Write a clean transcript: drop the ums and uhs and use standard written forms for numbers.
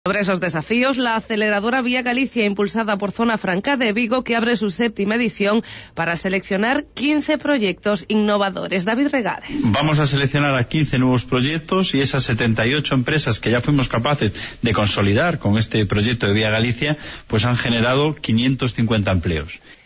Sobre esos desafíos, la aceleradora Vía Galicia, impulsada por Zona Franca de Vigo, que abre su 7ª edición para seleccionar 15 proyectos innovadores. David Regades. Vamos a seleccionar a 15 nuevos proyectos y esas 78 empresas que ya fuimos capaces de consolidar con este proyecto de Vía Galicia, pues han generado 550 empleos.